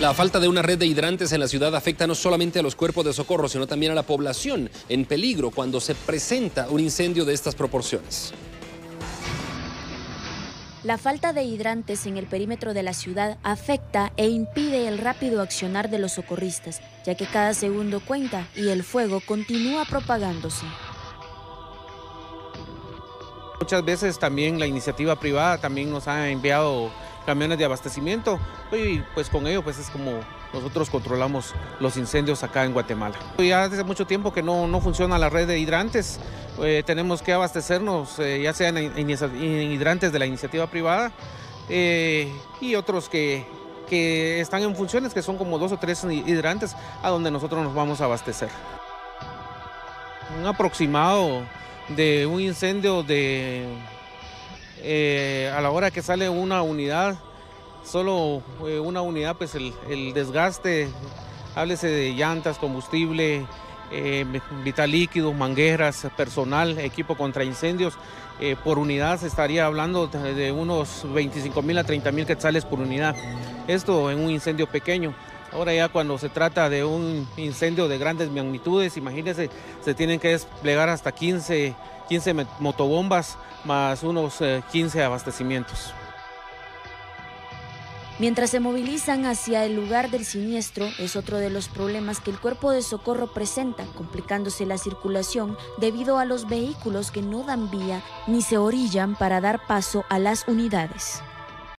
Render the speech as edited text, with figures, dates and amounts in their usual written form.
La falta de una red de hidrantes en la ciudad afecta no solamente a los cuerpos de socorro, sino también a la población en peligro cuando se presenta un incendio de estas proporciones. La falta de hidrantes en el perímetro de la ciudad afecta e impide el rápido accionar de los socorristas, ya que cada segundo cuenta y el fuego continúa propagándose. Muchas veces también la iniciativa privada también nos ha enviado camiones de abastecimiento y pues con ello pues es como nosotros controlamos los incendios acá en Guatemala. Ya hace mucho tiempo que no funciona la red de hidrantes, tenemos que abastecernos ya sean en hidrantes de la iniciativa privada y otros que están en funciones, que son como 2 o 3 hidrantes a donde nosotros nos vamos a abastecer. Un aproximado de un incendio a la hora que sale una unidad, solo una unidad, pues el desgaste, háblese de llantas, combustible, vital líquidos, mangueras, personal, equipo contra incendios, por unidad se estaría hablando de unos 25,000 a 30,000 quetzales por unidad. Esto en un incendio pequeño. Ahora ya cuando se trata de un incendio de grandes magnitudes, imagínense, se tienen que desplegar hasta 15 motobombas más unos 15 abastecimientos. Mientras se movilizan hacia el lugar del siniestro, es otro de los problemas que el cuerpo de socorro presenta, complicándose la circulación debido a los vehículos que no dan vía ni se orillan para dar paso a las unidades.